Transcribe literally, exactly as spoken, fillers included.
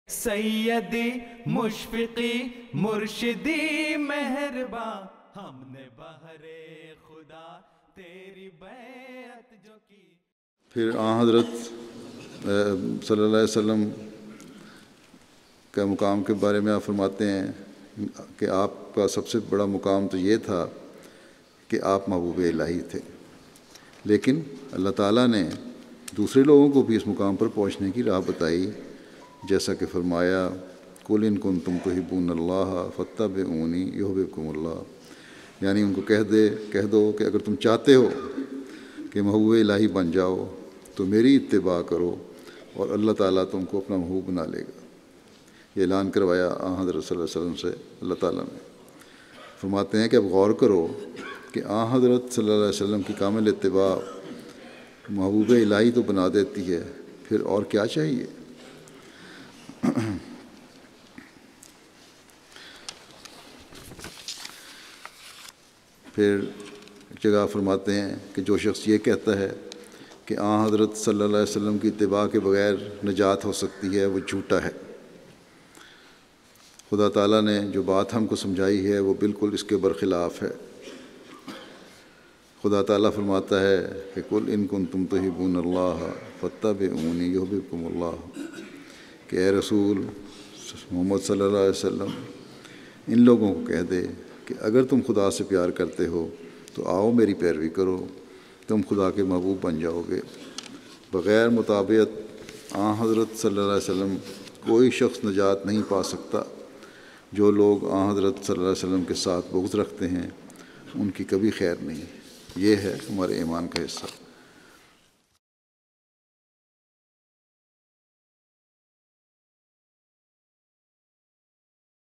سیدی مشفقی مرشدی مہرباں، ہم نے بہر خدا تیری بیعت جو کی۔ پھر آن حضرت صلی اللہ علیہ وسلم کا مقام کے بارے میں آپ فرماتے ہیں کہ آپ کا سب سے بڑا مقام تو یہ تھا کہ آپ محبوب الہی تھے، لیکن اللہ تعالیٰ نے دوسرے لوگوں کو بھی اس مقام پر پہنچنے کی راہ بتائی، جیسا کہ فرمایا قُلْ إِن كُنتُمْ تُحِبُّونَ اللَّهَ فَاتَّبِعُونِي يُحْبِبْكُمُ اللَّهُ، یعنی ان کو کہہ دے کہہ دو کہ اگر تم چاہتے ہو کہ محبوب الہی بن جاؤ تو میری اتباع کرو اور اللہ تعالیٰ تم کو اپنا محبوب بنا لے گا۔ یہ اعلان کروایا آن حضرت صلی اللہ علیہ وسلم سے اللہ تعالیٰ نے۔ فرماتے ہیں کہ اب غور کرو کہ آن حضرت صلی اللہ علیہ وسلم کی کامل اتباع محبوب الہی تو بنا دیتی ہے، پھر اور کیا چاہیے؟ پھر ایک جگہ فرماتے ہیں کہ جو شخص یہ کہتا ہے کہ آن حضرت صلی اللہ علیہ وسلم کی اتباع کے بغیر نجات ہو سکتی ہے، وہ جھوٹا ہے۔ خدا تعالیٰ نے جو بات ہم کو سمجھائی ہے وہ بالکل اس کے برخلاف ہے۔ خدا تعالیٰ فرماتا ہے کہ قُلْ إِن كُنتُمْ تُحِبُّونَ اللَّهَ فَاتَّبِعُونِي يُحْبِبْكُمُ اللَّهُ، کہ اے رسول محمد صلی اللہ علیہ وسلم ان لوگوں کو کہہ دے کہ اگر تم خدا سے پیار کرتے ہو تو آؤ میری پیروی کرو، تم خدا کے محبوب بن جاؤ گے۔ بغیر مطابعت آن حضرت صلی اللہ علیہ وسلم کوئی شخص نجات نہیں پا سکتا۔ جو لوگ آن حضرت صلی اللہ علیہ وسلم کے ساتھ بغض رکھتے ہیں ان کی کبھی خیر نہیں۔ یہ ہے ہمارے ایمان کا حصہ۔